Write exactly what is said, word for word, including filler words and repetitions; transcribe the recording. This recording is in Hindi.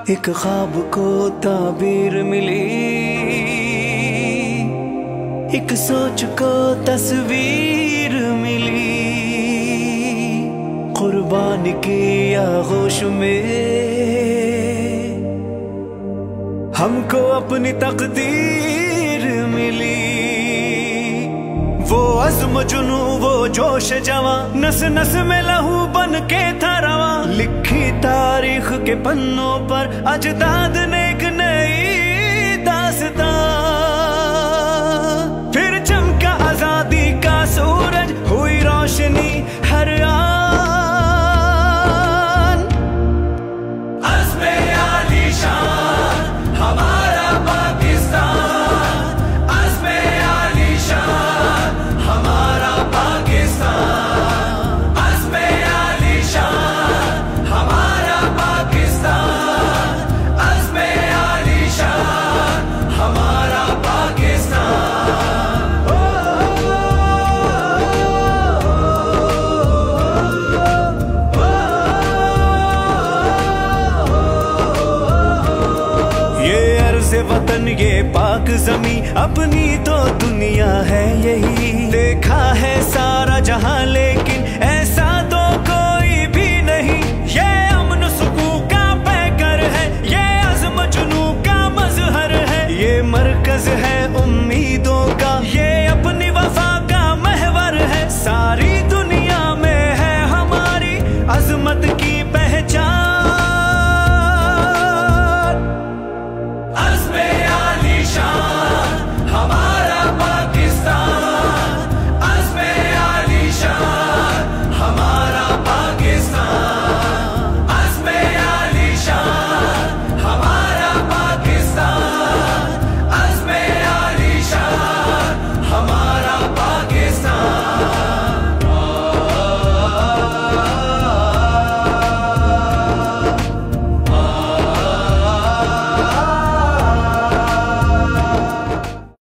एक ख्वाब को ताबीर मिली, एक सोच को तस्वीर मिली। कुर्बानी की आगोश में हमको अपनी तकदीर मिली। वो अज़्म जुनू वो जोश जवां, नस नस में लहू बन के था रवां। लिखी तारीख के पन्नों पर अजदाद ने एक नई दास्तां। फिर चमका आजादी का सूरज, हुई रोशनी हर आन। अज़्मे आलीशान हमारा पाकिस्तान, अज़्मे आलीशान हमारा पाकिस्तान, अज़्मे आलीशान हमारा पाकिस्तान, अज़्मे आलीशान हमारा पाकिस्तान। ये अर्ज़े वतन ये पाक ज़मी, अपनी तो दुनिया है यही। देखा है सारा जहां लेकिन